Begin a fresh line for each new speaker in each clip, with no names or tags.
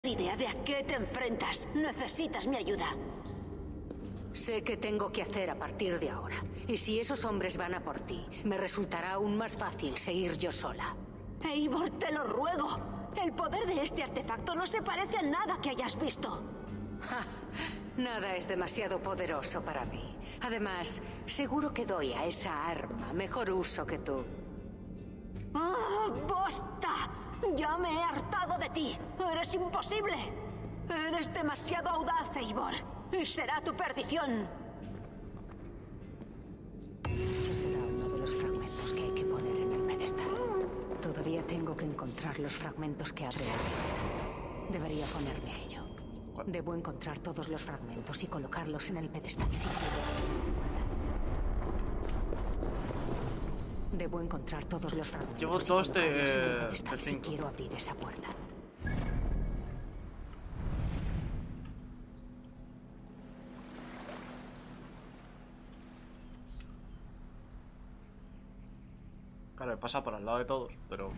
idea de a qué te enfrentas. Necesitas mi ayuda.
Sé qué tengo que hacer a partir de ahora. Y si esos hombres van a por ti, me resultará aún más fácil seguir yo sola.
Eivor, te lo ruego. El poder de este artefacto no se parece a nada que hayas visto.
Nada es demasiado poderoso para mí. Además, seguro que doy a esa arma mejor uso que tú.
¡Ah, basta! Ya me he hartado de ti. Eres imposible. Eres demasiado audaz, Eivor. Y será tu perdición.
Esto será uno de los fragmentos que hay que poner en el pedestal. Todavía tengo que encontrar los fragmentos que abren la puerta. Debería ponerme a ello. Debo encontrar todos los fragmentos y colocarlos en el pedestal si quiero abrir esa puerta. Debo encontrar todos los fragmentos
Llevo
y
dos
colocarlos en el
de
pedestal si
5.
quiero abrir esa puerta.
Claro, he pasado por al lado de todos, pero...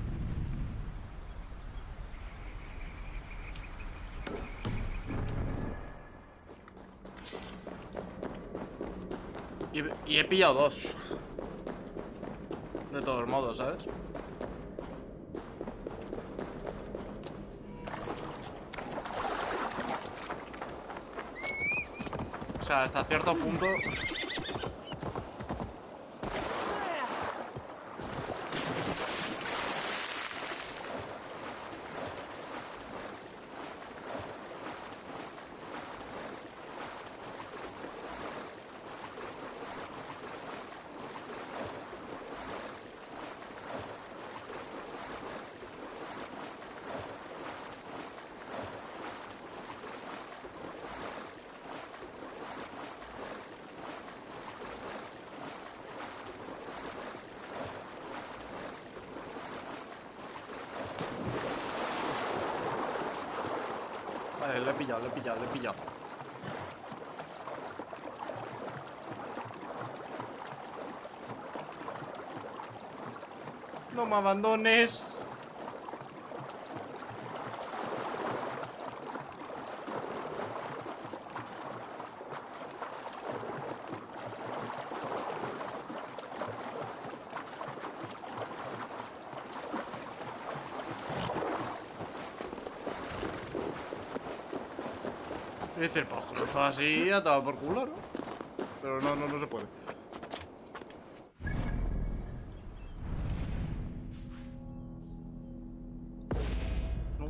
Y he pillado 2. De todos modos, ¿sabes? O sea, hasta cierto punto... Vale, le he pillado. No me abandones. Es decir, pues cruzar así ya estaba por culo, ¿no? Pero no se puede. No.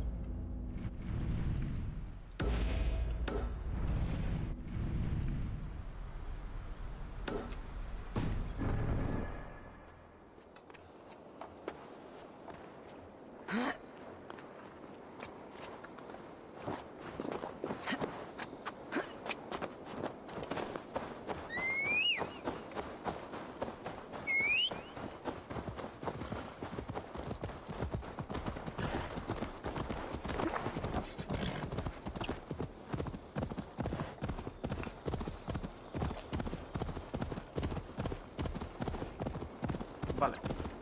Vale.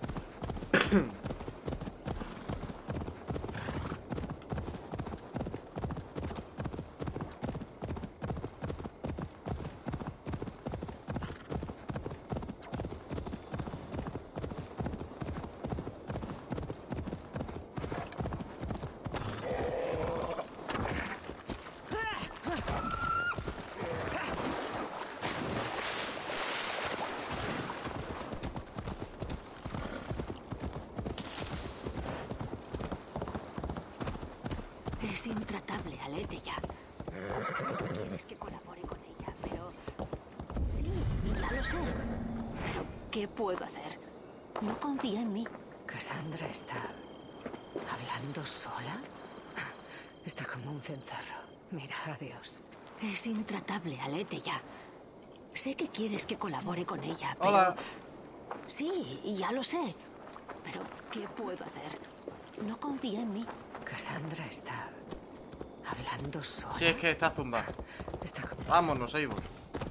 Es intratable, Aletheia. Sé que quieres que colabore con ella, pero... Sí, ya lo sé. Pero, ¿qué puedo hacer? No confía en mí.
¿Cassandra está hablando sola? Está como un cencerro. Mira, adiós.
Es intratable, Aletheia. Sé que quieres que colabore con ella, pero...
Hola.
Sí, ya lo sé. Pero, ¿qué puedo hacer? No confía en mí.
Cassandra está hablando sola.
Si es que está zumbada.
Está como...
Vámonos, Eivor.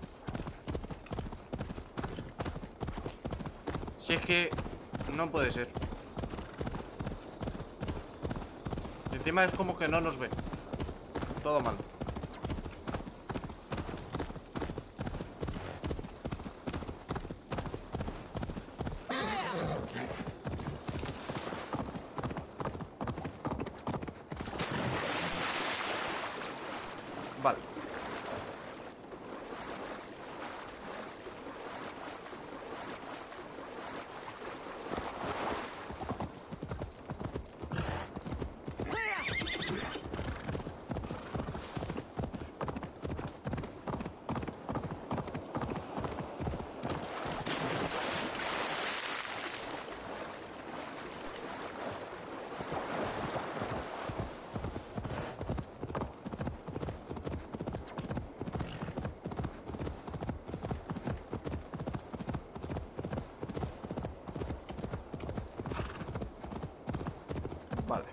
Si es que no puede ser. Y encima es como que no nos ve. todo mal. Vale. Vale.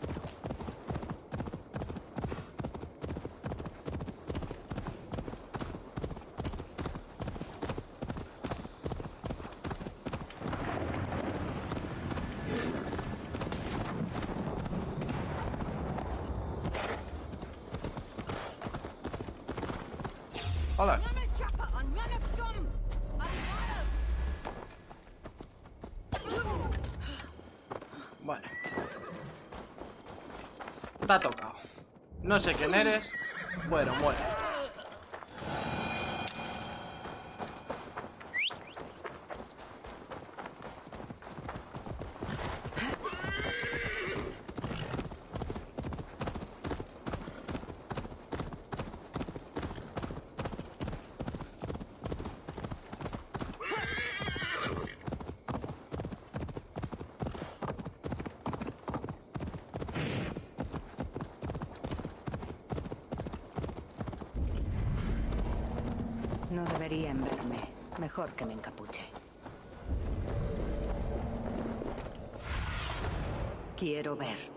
Hola. Vale. Te ha tocado. No sé quién eres. Bueno, muere.
No deberían verme. Mejor que me encapuche. Quiero ver.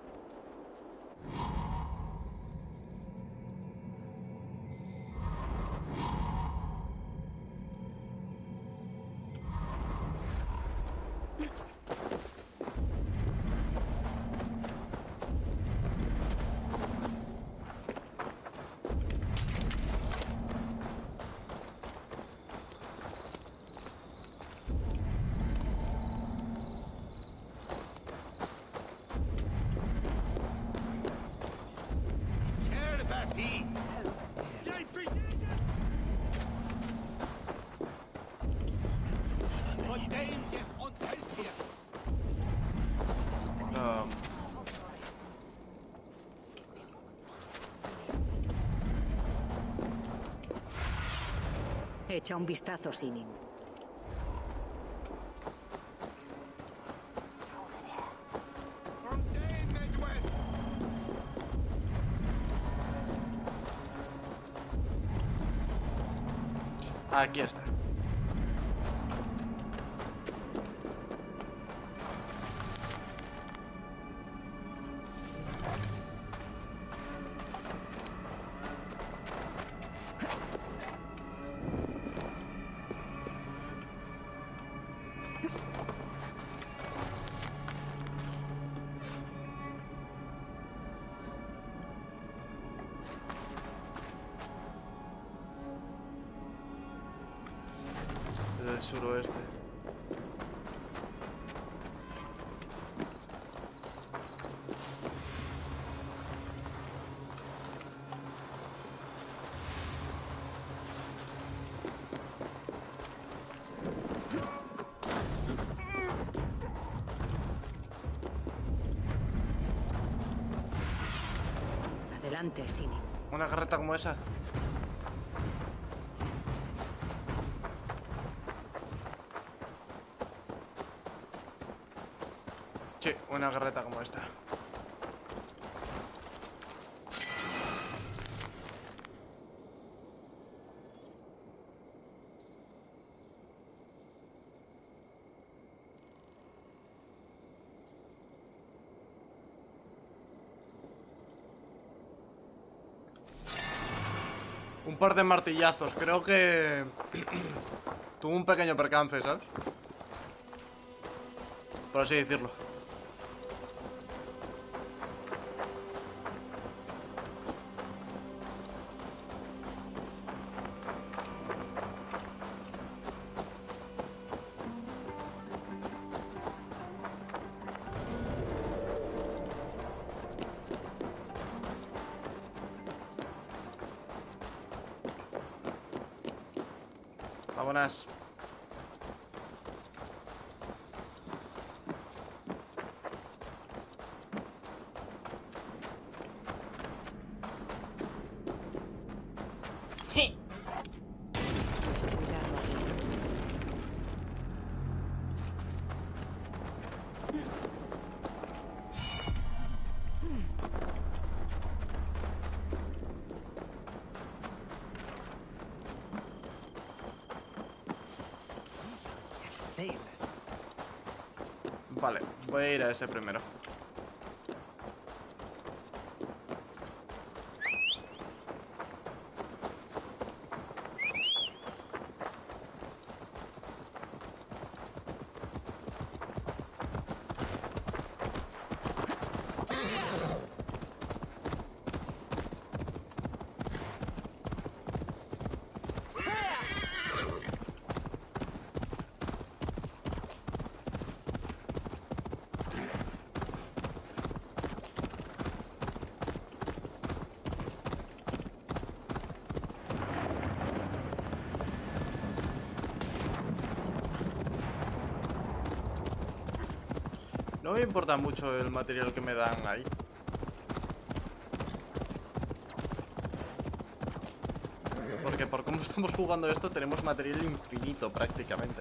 Echa un vistazo, Sinin.
Aquí está. Del suroeste.
Adelante, Sinin.
Una carreta como esa. Sí, una carreta como esta. Un par de martillazos. Creo que tuvo un pequeño percance, ¿sabes? Por así decirlo. Vámonos.
Mucho cuidado aquí.
Vale, voy a ir a ese primero. No me importa mucho el material que me dan ahí. Porque por cómo estamos jugando esto tenemos material infinito prácticamente.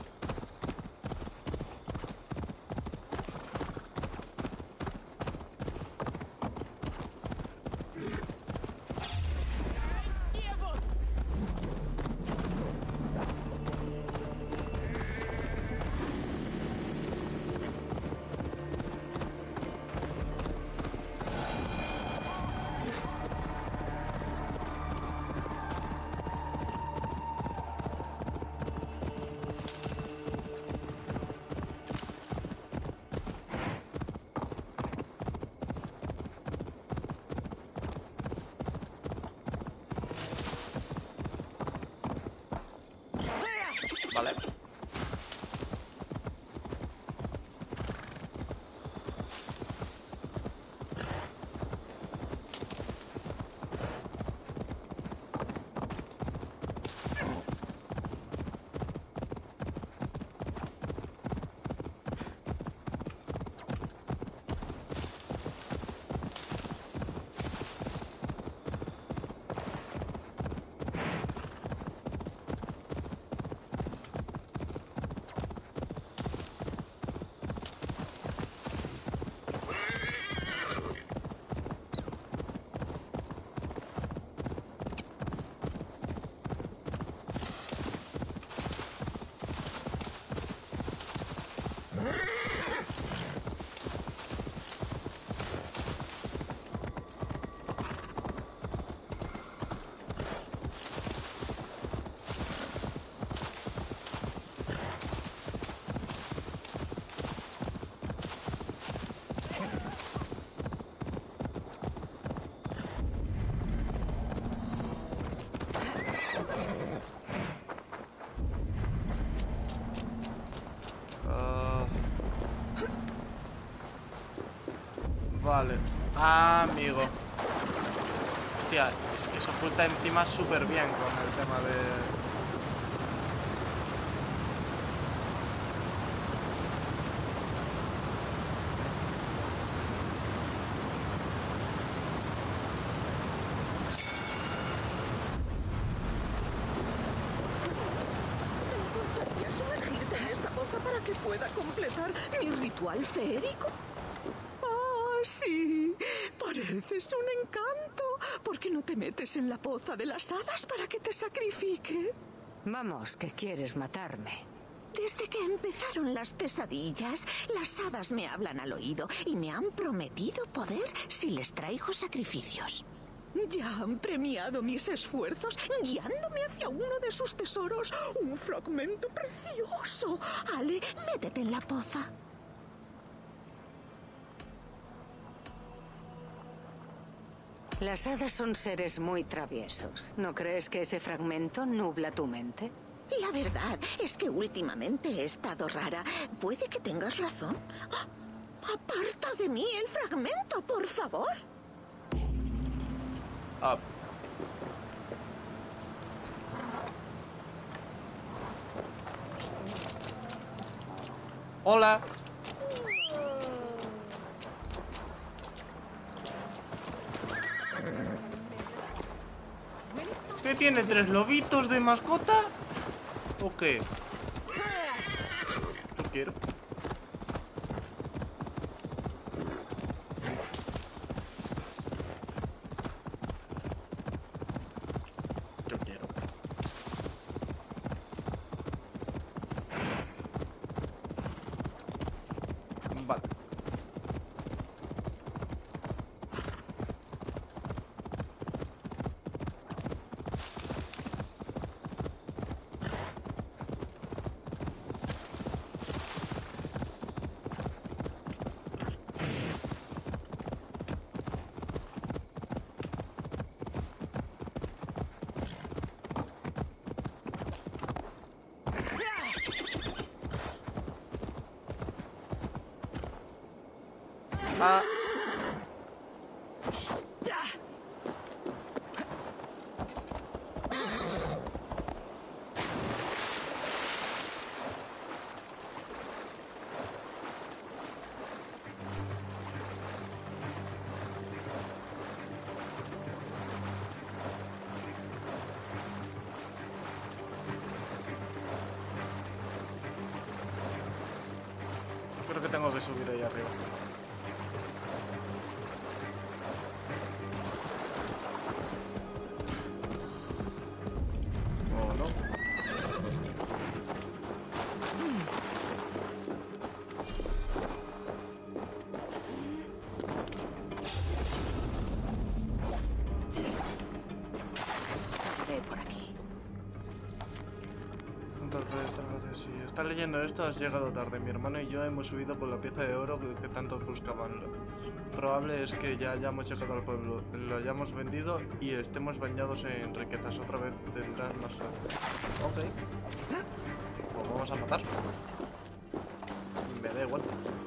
Vale. Vale. Ah, amigo. Hostia, es que se oculta encima súper bien con el tema de...
¿Podría sumergirte en esta poza para que pueda completar mi ritual feérico? ¡Ah, sí! Pareces un encanto. ¿Por qué no te metes en la poza de las hadas para que te sacrifique?
Vamos, que quieres matarme.
Desde que empezaron las pesadillas, las hadas me hablan al oído y me han prometido poder si les traigo sacrificios. Ya han premiado mis esfuerzos guiándome hacia uno de sus tesoros, un fragmento precioso. Ale, métete en la poza.
Las hadas son seres muy traviesos. ¿No crees que ese fragmento nubla tu mente?
La verdad es que últimamente he estado rara. Puede que tengas razón. ¡Ah! Aparta de mí el fragmento, por favor.
Hola. ¿Qué tiene? ¿3 lobitos de mascota? ¿O qué? Yo quiero. Yo quiero. Vale. Ah. Creo que tengo que subir ahí arriba. Oh, no.
Ve por aquí.
Entonces, si estás leyendo esto, has llegado tarde. Mi hermano y yo hemos subido con la pieza de oro que tanto buscaban. Lo probable es que ya hayamos llegado al pueblo, lo hayamos vendido y estemos bañados en riquezas. Otra vez tendrás más suerte. Ok. Pues vamos a matar. Me da igual.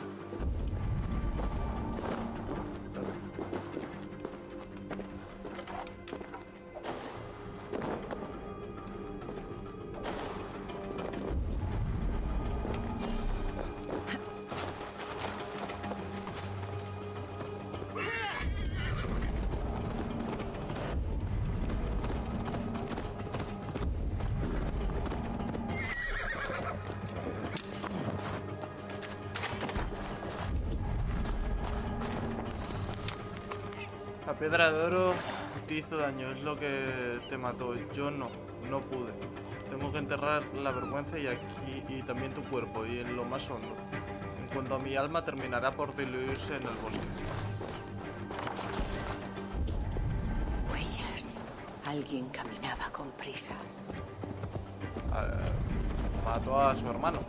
La piedra de oro te hizo daño, es lo que te mató. Yo no pude. Tengo que enterrar la vergüenza y también tu cuerpo, y en lo más hondo. En cuanto a mi alma, terminará por diluirse en el bosque.
Huellas. Alguien caminaba con prisa.
Mató a su hermano.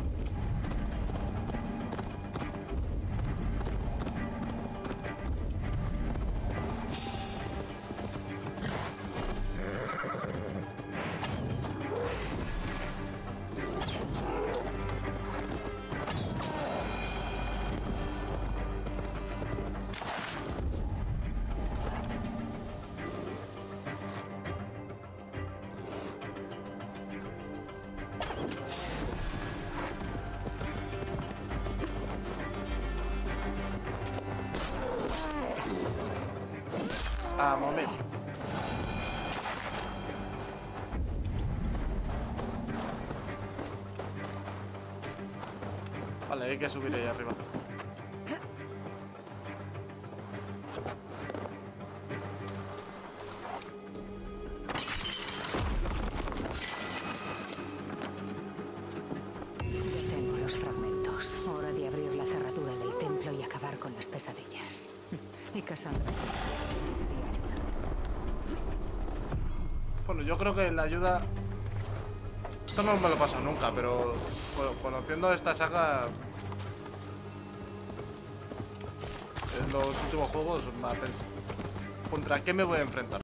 Ah, momento. Vale, hay que subir ahí arriba.
Ya tengo los fragmentos. Hora de abrir la cerradura del templo y acabar con las pesadillas. Y Cassandra.
Bueno, yo creo que la ayuda... Esto no me lo paso nunca, pero conociendo esta saga... En los últimos juegos, ¿contra qué me voy a enfrentar?